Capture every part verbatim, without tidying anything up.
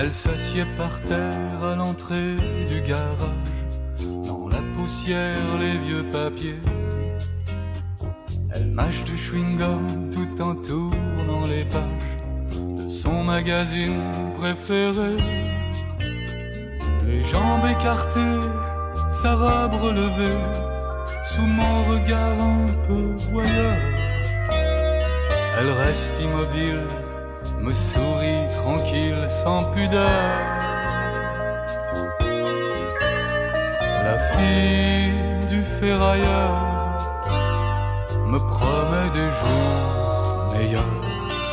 Elle s'assied par terre à l'entrée du garage. Dans la poussière, les vieux papiers. Elle mâche du chewing-gum tout en tournant les pages de son magazine préféré. Les jambes écartées, sa robe relevée, sous mon regard un peu voyeur. Elle reste immobile, me sourit tranquille, sans pudeur. La fille du ferrailleur me promet des jours meilleurs.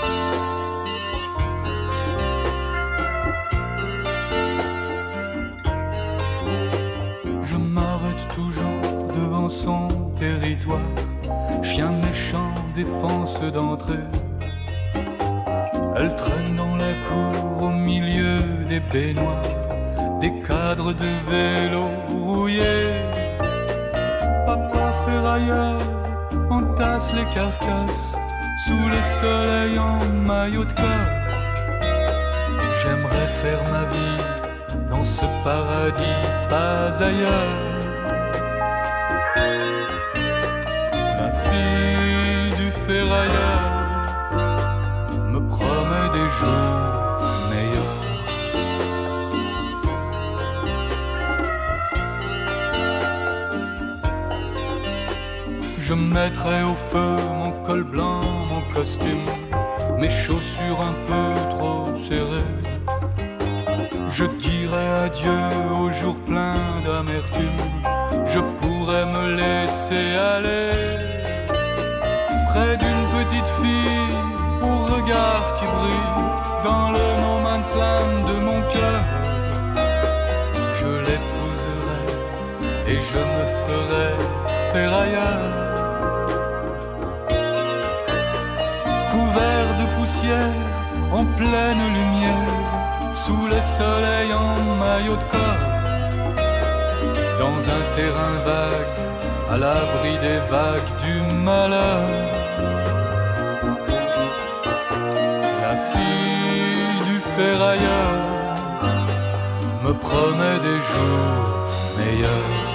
Je m'arrête toujours devant son territoire. Chien méchant, défense d'entrée. Elle traîne dans la cour au milieu des baignoires, des cadres de vélo rouillés. Papa ferrailleur entasse les carcasses sous le soleil en maillot de corps. J'aimerais faire ma vie dans ce paradis, pas ailleurs. La fille du ferrailleur me promet des jours meilleurs. Je mettrai au feu mon col blanc, mon costume, mes chaussures un peu trop serrées. Je dirai adieu aux jours pleins d'amertume. Je pourrais me laisser aller près d'une petite fille au regard qui brille dans le no man's land de mon cœur. Je l'épouserai et je me ferai ferrailleur. Couvert de poussière, en pleine lumière, sous le soleil en maillot de corps, dans un terrain vague, à l'abri des vagues du malheur. La fille du ferrailleur me promet des jours meilleurs.